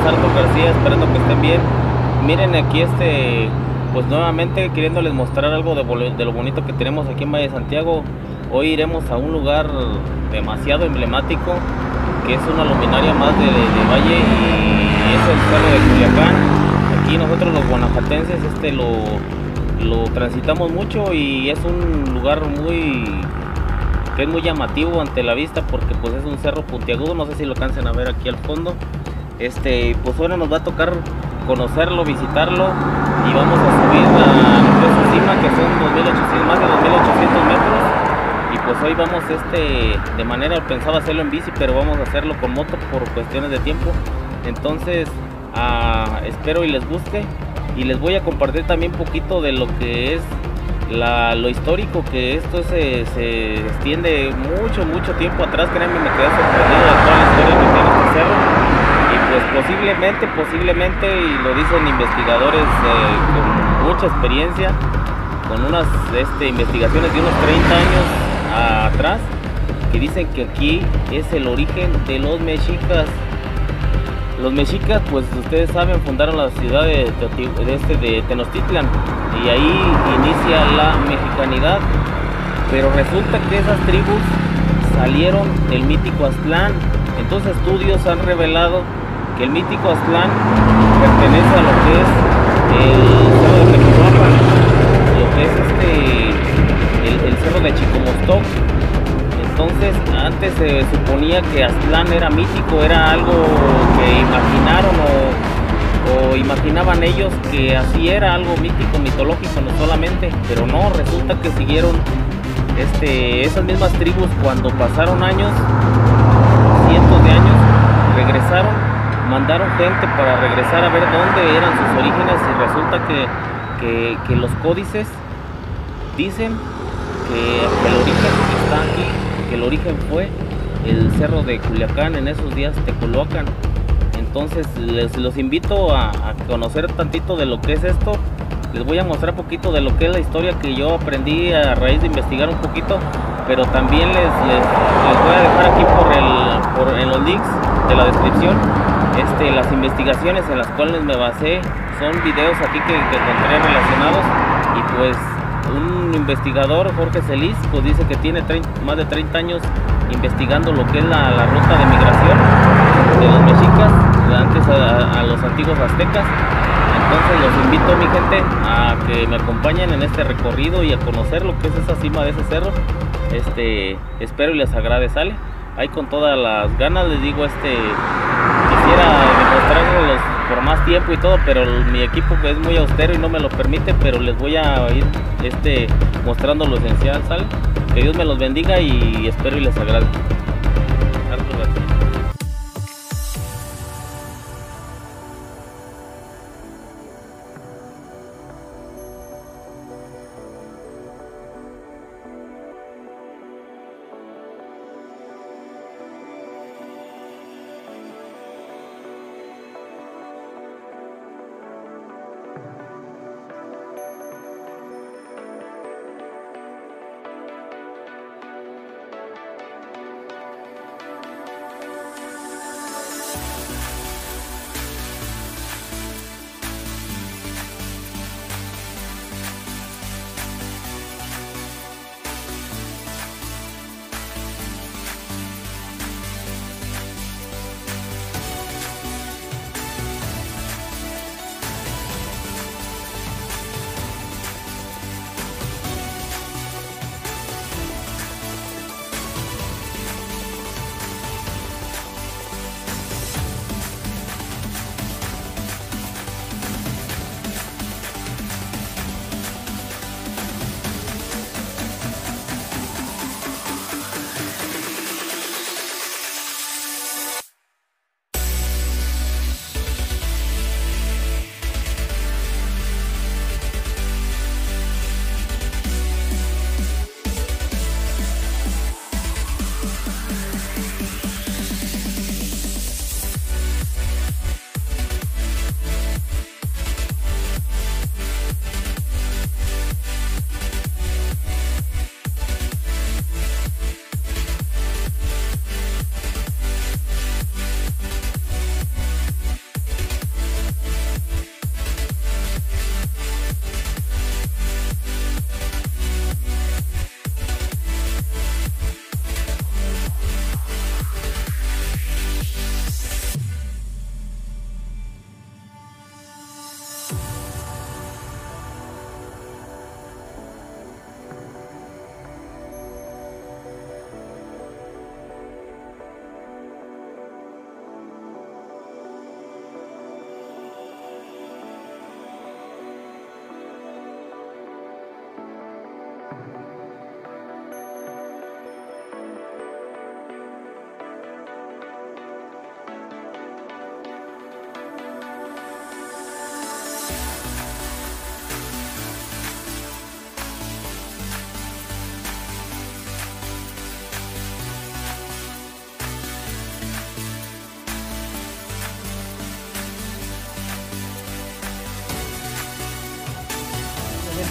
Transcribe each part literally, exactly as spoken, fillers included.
Arthur García, esperando que estén bien. Miren aquí este, pues nuevamente queriéndoles mostrar algo de, de lo bonito que tenemos aquí en Valle de Santiago. Hoy iremos a un lugar demasiado emblemático, que es una luminaria más de, de, de Valle, y es el Cerro de Culiacán. Aquí nosotros los guanajuatenses este lo, lo transitamos mucho y es un lugar muy que es muy llamativo ante la vista, porque pues es un cerro puntiagudo, no sé si lo alcancen a ver aquí al fondo. Este, pues ahora nos va a tocar conocerlo, visitarlo, y vamos a subir a nuestra cima, que son dos mil ochocientos, más de dos mil ochocientos metros. Y pues hoy vamos este de manera, pensaba hacerlo en bici, pero vamos a hacerlo con moto por cuestiones de tiempo. Entonces ah, espero y les guste, y les voy a compartir también un poquito de lo que es La, lo histórico, que esto se, se extiende mucho, mucho tiempo atrás. Créanme, me quedé sorprendido de toda la historia que tiene este cerro. Y pues posiblemente, posiblemente, y lo dicen investigadores eh, con mucha experiencia, con unas este, investigaciones de unos treinta años atrás, que dicen que aquí es el origen de los mexicas. Los mexicas, pues ustedes saben, fundaron la ciudad de, de, este, de Tenochtitlan, y ahí inicia la mexicanidad. Pero resulta que esas tribus salieron del mítico Aztlán. Entonces estudios han revelado que el mítico Aztlán pertenece a lo que es el cerro de Tequisquiapan, lo que es este el, el cerro de Chicomostoc. Entonces antes se suponía que Aztlán era mítico, era algo que imaginaron o, o imaginaban ellos que así era, algo mítico, mitológico, no solamente, pero no, resulta que siguieron este, esas mismas tribus. Cuando pasaron años, cientos de años, regresaron, mandaron gente para regresar a ver dónde eran sus orígenes, y resulta que, que, que los códices dicen que, que el origen está aquí, que el origen fue el cerro de Culiacán, en esos días Tecoloacan. Entonces les los invito a, a conocer tantito de lo que es esto. Les voy a mostrar un poquito de lo que es la historia que yo aprendí a raíz de investigar un poquito, pero también les, les, les voy a dejar aquí por el, por, en los links de la descripción este, las investigaciones en las cuales me basé. Son videos aquí que, que encontré relacionados, y pues un investigador, Jorge Celis, pues dice que tiene treinta, más de treinta años investigando lo que es la, la ruta de migración de los mexicas, antes a, a los antiguos aztecas. Entonces los invito, mi gente, a que me acompañen en este recorrido y a conocer lo que es esa cima de ese cerro. Este, espero y les agrade, sale. Ahí con todas las ganas les digo, este, quisiera demostrarles por más tiempo y todo, pero mi equipo es muy austero y no me lo permite, pero les voy a ir este, mostrando lo esencial, ¿sale? Que Dios me los bendiga y espero y les agrade. Arthur García.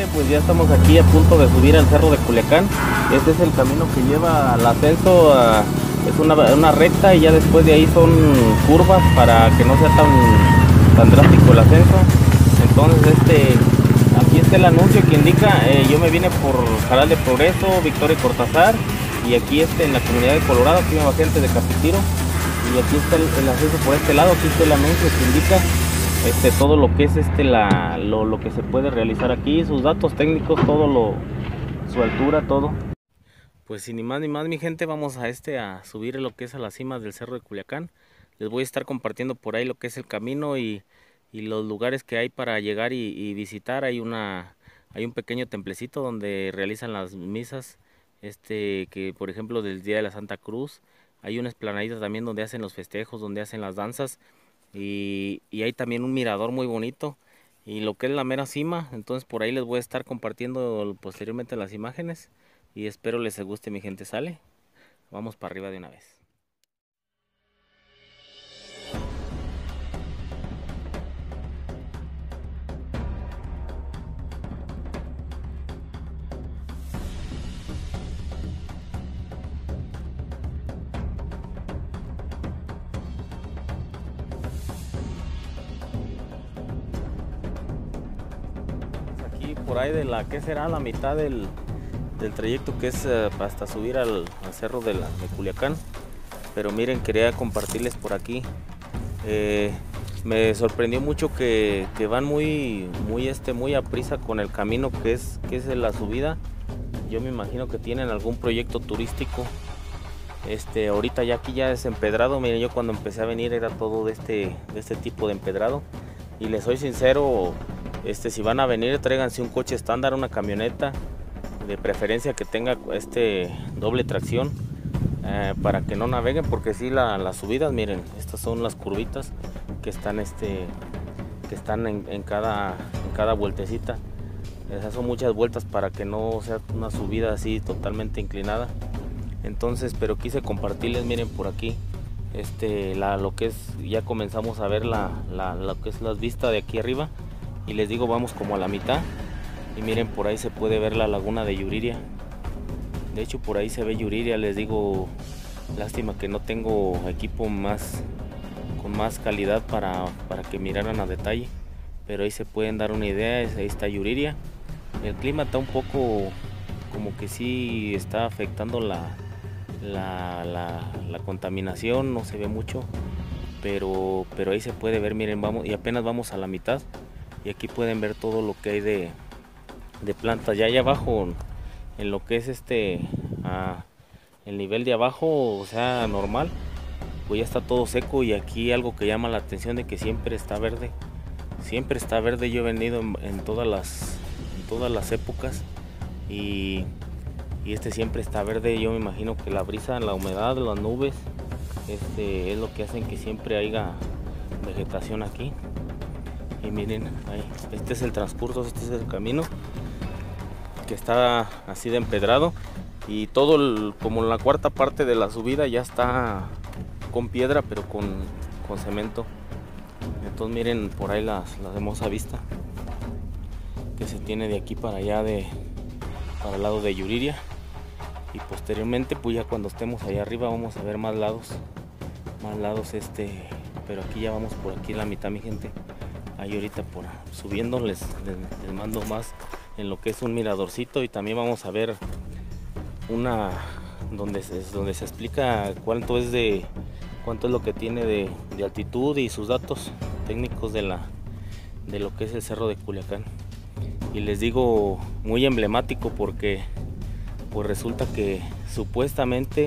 miren, pues ya estamos aquí a punto de subir al cerro de Culiacán. Este es el camino que lleva al ascenso, a, es una, una recta y ya después de ahí son curvas para que no sea tan, tan drástico el ascenso. Entonces este, aquí está el anuncio que indica, eh, yo me vine por Jaral de Progreso, Victoria y Cortázar, y aquí este, en la comunidad de Colorado, aquí me bajé antes de Capitiro, y aquí está el, el ascenso por este lado, aquí está el anuncio que indica Este, todo lo que es este la lo, lo que se puede realizar aquí, sus datos técnicos, todo lo su altura, todo. Pues sin ni más ni más, mi gente, vamos a este a subir lo que es a las cimas del cerro de Culiacán. Les voy a estar compartiendo por ahí lo que es el camino y, y los lugares que hay para llegar y, y visitar. Hay una hay un pequeño templecito donde realizan las misas, este que por ejemplo del día de la Santa Cruz. Hay una explanadita también donde hacen los festejos, donde hacen las danzas. Y, y hay también un mirador muy bonito y lo que es la mera cima. Entonces por ahí les voy a estar compartiendo posteriormente las imágenes y espero les guste, mi gente. Sale, vamos para arriba de una vez. Por ahí de la que será la mitad del, del trayecto que es uh, hasta subir al, al cerro de, la, de Culiacán. Pero miren, quería compartirles por aquí, eh, me sorprendió mucho que, que van muy muy este muy a prisa con el camino que es que es la subida. Yo me imagino que tienen algún proyecto turístico. Este ahorita ya aquí ya es empedrado. Miren, yo cuando empecé a venir era todo de este de este tipo de empedrado, y les soy sincero, Este, si van a venir, tráiganse un coche estándar, una camioneta, de preferencia que tenga este doble tracción, eh, para que no naveguen, porque si la, las subidas, miren, estas son las curvitas que están, este, que están en, en, cada, en cada vueltecita. Esas son muchas vueltas para que no sea una subida así totalmente inclinada. Entonces, pero quise compartirles, miren por aquí, este, la, lo que es, ya comenzamos a ver la, la, lo que es las vistas de aquí arriba. Y les digo, vamos como a la mitad y miren, por ahí se puede ver la laguna de Yuriria. De hecho por ahí se ve Yuriria. Les digo, lástima que no tengo equipo más con más calidad para, para que miraran a detalle, pero ahí se pueden dar una idea. Ahí está Yuriria. El clima está un poco como que sí está afectando la, la, la, la contaminación, no se ve mucho, pero, pero ahí se puede ver, miren, vamos, y apenas vamos a la mitad. Y aquí pueden ver todo lo que hay de, de plantas. Ya allá abajo, en lo que es este, ah, el nivel de abajo, o sea, normal, pues ya está todo seco. Y aquí algo que llama la atención de que siempre está verde. Siempre está verde. Yo he venido en, en, todas, las, en todas las épocas. Y, y este siempre está verde. Yo me imagino que la brisa, la humedad, las nubes, este, es lo que hacen que siempre haya vegetación aquí. Y miren, ahí, este es el transcurso, este es el camino que está así de empedrado, y todo el, como la cuarta parte de la subida ya está con piedra, pero con, con cemento. Entonces miren por ahí las, la hermosa vista que se tiene de aquí para allá, de para el lado de Yuriria. Y posteriormente, pues ya cuando estemos allá arriba vamos a ver más lados, más lados este, pero aquí ya vamos por aquí la mitad, mi gente. Ahí ahorita por subiendo les, les, les mando más en lo que es un miradorcito, y también vamos a ver una donde se, donde se explica cuánto es de cuánto es lo que tiene de, de altitud y sus datos técnicos de la de lo que es el cerro de Culiacán. Y les digo, muy emblemático porque pues resulta que supuestamente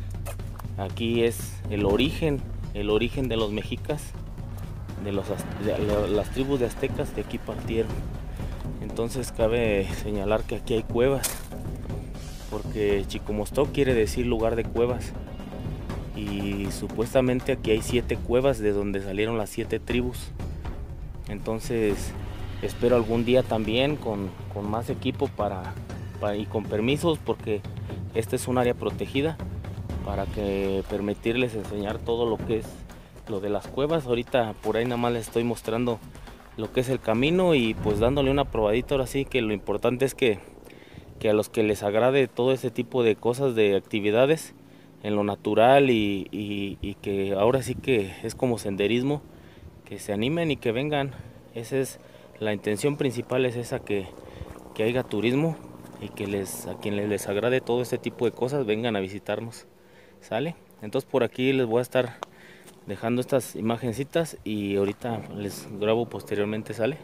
aquí es el origen el origen de los mexicas. De, los, de las tribus de aztecas, de aquí partieron. Entonces cabe señalar que aquí hay cuevas, porque Chicomostoc quiere decir lugar de cuevas, y supuestamente aquí hay siete cuevas de donde salieron las siete tribus. Entonces espero algún día también con, con más equipo para, para, y con permisos, porque esta es un área protegida, para que permitirles enseñar todo lo que es lo de las cuevas. Ahorita por ahí nada más les estoy mostrando lo que es el camino y pues dándole una probadita. Ahora sí que lo importante es que, que a los que les agrade todo ese tipo de cosas, de actividades en lo natural y, y, y que ahora sí que es como senderismo, que se animen y que vengan. Esa es la intención principal, es esa, que, que haya turismo y que les, a quien les agrade todo este tipo de cosas vengan a visitarnos. ¿Sale? Entonces por aquí les voy a estar dejando estas imagencitas y ahorita les grabo posteriormente. ¿Sale?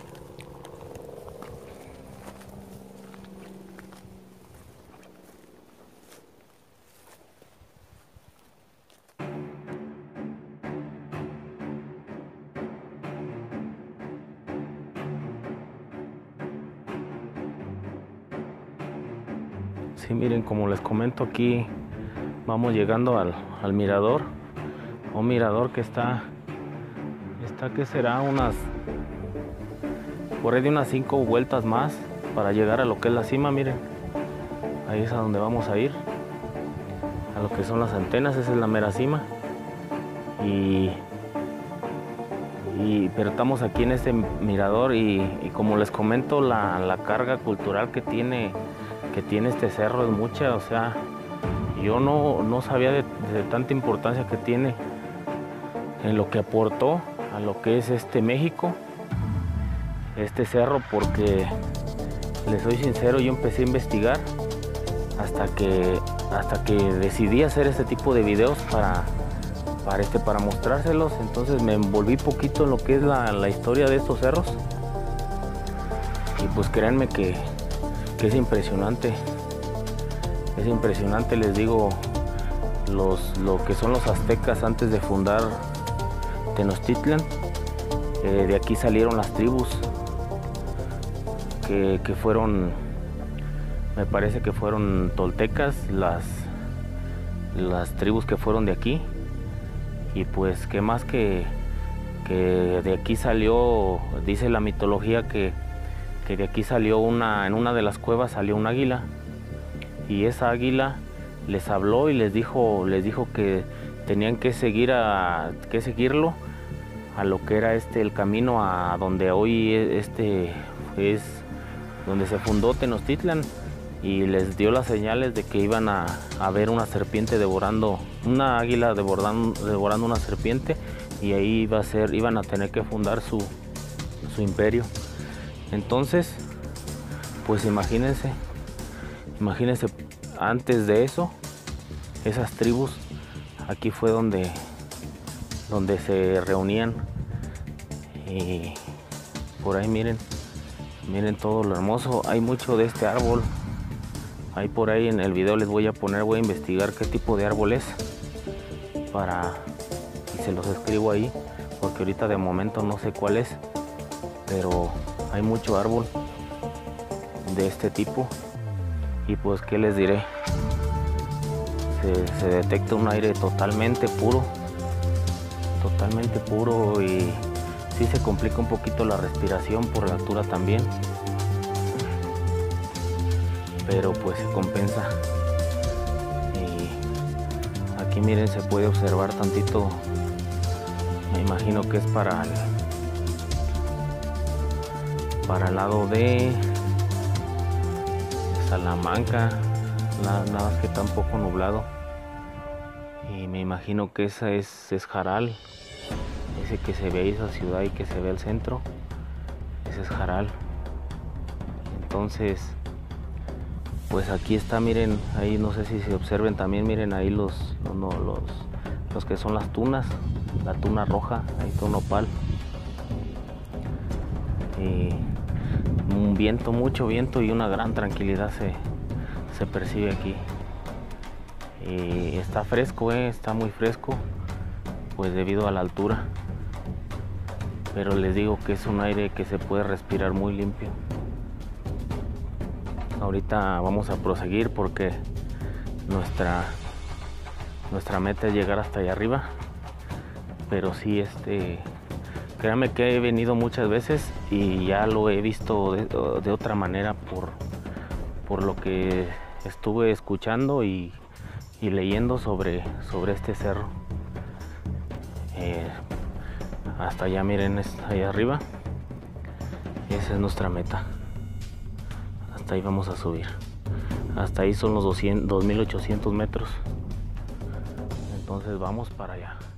Sí, miren, como les comento, aquí vamos llegando al, al mirador, un mirador que está, está que será unas, por ahí de unas cinco vueltas más para llegar a lo que es la cima. Miren, ahí es a donde vamos a ir, a lo que son las antenas. Esa es la mera cima. Y, y pero estamos aquí en este mirador y, y como les comento, la, la carga cultural que tiene que tiene este cerro es mucha. O sea, yo no, no sabía de, de tanta importancia que tiene en lo que aportó a lo que es este México, este cerro, porque les soy sincero, yo empecé a investigar hasta que hasta que decidí hacer este tipo de videos para para este para mostrárselos. Entonces me envolví poquito en lo que es la, la historia de estos cerros y pues créanme que que es impresionante, es impresionante. Les digo, los, lo que son los aztecas antes de fundar Tenochtitlan, eh, de aquí salieron las tribus que, que fueron, me parece que fueron toltecas, las, las tribus que fueron de aquí. Y pues qué más que, que de aquí salió, dice la mitología que que de aquí salió una, en una de las cuevas salió un águila, y esa águila les habló y les dijo, les dijo que tenían que seguir a, que seguirlo a lo que era este el camino a donde hoy este es donde se fundó Tenochtitlan, y les dio las señales de que iban a, a ver una serpiente devorando, una águila devorando, devorando una serpiente, y ahí iba a ser, iban a tener que fundar su, su imperio. Entonces, pues imagínense, imagínense, antes de eso, esas tribus, aquí fue donde, donde se reunían. Y por ahí miren, miren todo lo hermoso. Hay mucho de este árbol. Ahí por ahí en el video les voy a poner, voy a investigar qué tipo de árbol es, para, y se los escribo ahí, porque ahorita de momento no sé cuál es, pero hay mucho árbol de este tipo. Y pues qué les diré, se, se detecta un aire totalmente puro, totalmente puro, y sí se complica un poquito la respiración por la altura también, pero pues se compensa. Y aquí miren, se puede observar tantito, me imagino que es para el para el lado de Salamanca, nada, nada más que está un poco nublado, y me imagino que esa es, es Jaral, ese que se ve ahí, esa ciudad y que se ve el centro, ese es Jaral. Entonces pues aquí está, miren, ahí no sé si se observen también, miren ahí los, no, no, los, los que son las tunas, la tuna roja, ahí está un nopal. Y un viento, mucho viento y una gran tranquilidad se, se percibe aquí. Y está fresco, eh, está muy fresco, pues debido a la altura. Pero les digo que es un aire que se puede respirar muy limpio. Ahorita vamos a proseguir porque nuestra, nuestra meta es llegar hasta allá arriba. Pero sí, este... créanme que he venido muchas veces y ya lo he visto de, de otra manera por, por lo que estuve escuchando y, y leyendo sobre, sobre este cerro. Eh, hasta allá, miren, es allá arriba. Esa es nuestra meta. Hasta ahí vamos a subir. Hasta ahí son los doscientos, dos mil ochocientos metros. Entonces vamos para allá.